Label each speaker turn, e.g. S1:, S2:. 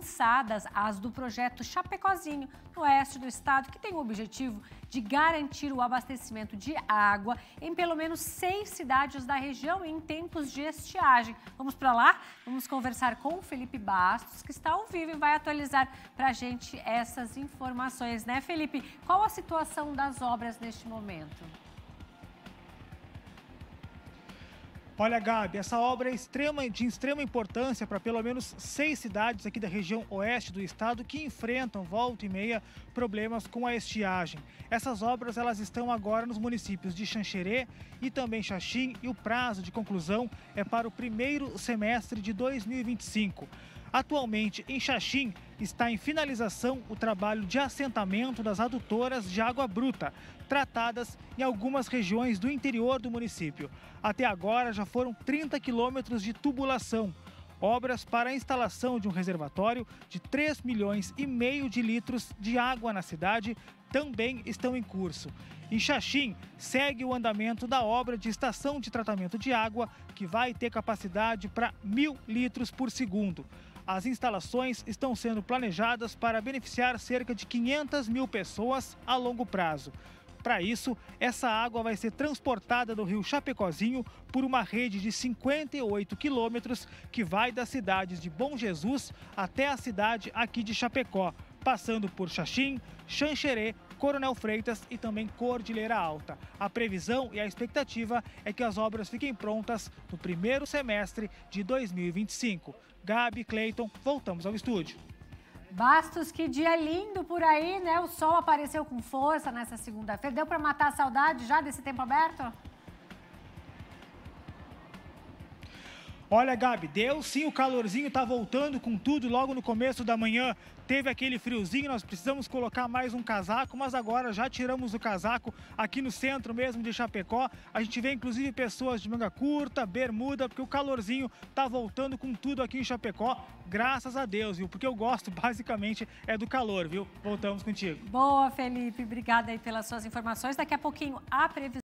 S1: avançadas, as do projeto Chapecozinho, no oeste do estado, que tem o objetivo de garantir o abastecimento de água em pelo menos 6 cidades da região em tempos de estiagem. Vamos para lá? Vamos conversar com o Felipe Bastos, que está ao vivo e vai atualizar para a gente essas informações, né, Felipe? Qual a situação das obras neste momento?
S2: Olha, Gabi, essa obra é de extrema importância para pelo menos 6 cidades aqui da região oeste do estado que enfrentam, volta e meia, problemas com a estiagem. Essas obras elas estão agora nos municípios de Xanxerê e também Xaxim e o prazo de conclusão é para o primeiro semestre de 2025. Atualmente, em Xaxim, está em finalização o trabalho de assentamento das adutoras de água bruta, tratadas em algumas regiões do interior do município. Até agora, já foram 30 quilômetros de tubulação. Obras para a instalação de um reservatório de 3,5 milhões de litros de água na cidade também estão em curso. Em Xaxim, segue o andamento da obra de estação de tratamento de água, que vai ter capacidade para 1.000 litros por segundo. As instalações estão sendo planejadas para beneficiar cerca de 500 mil pessoas a longo prazo. Para isso, essa água vai ser transportada do rio Chapecozinho por uma rede de 58 quilômetros que vai das cidades de Bom Jesus até a cidade aqui de Chapecó, passando por Xaxim, Xanxerê, Coronel Freitas e também Cordilheira Alta. A previsão e a expectativa é que as obras fiquem prontas no primeiro semestre de 2025. Gabi, Cleiton, voltamos ao estúdio.
S1: Bastos, que dia lindo por aí, né? O sol apareceu com força nessa segunda-feira. Deu para matar a saudade já desse tempo aberto?
S2: Olha, Gabi, deu sim, o calorzinho tá voltando com tudo. Logo no começo da manhã teve aquele friozinho, nós precisamos colocar mais um casaco, mas agora já tiramos o casaco aqui no centro mesmo de Chapecó. A gente vê inclusive pessoas de manga curta, bermuda, porque o calorzinho tá voltando com tudo aqui em Chapecó, graças a Deus, viu? Porque eu gosto basicamente é do calor, viu? Voltamos contigo.
S1: Boa, Felipe, obrigada aí pelas suas informações. Daqui a pouquinho a previsão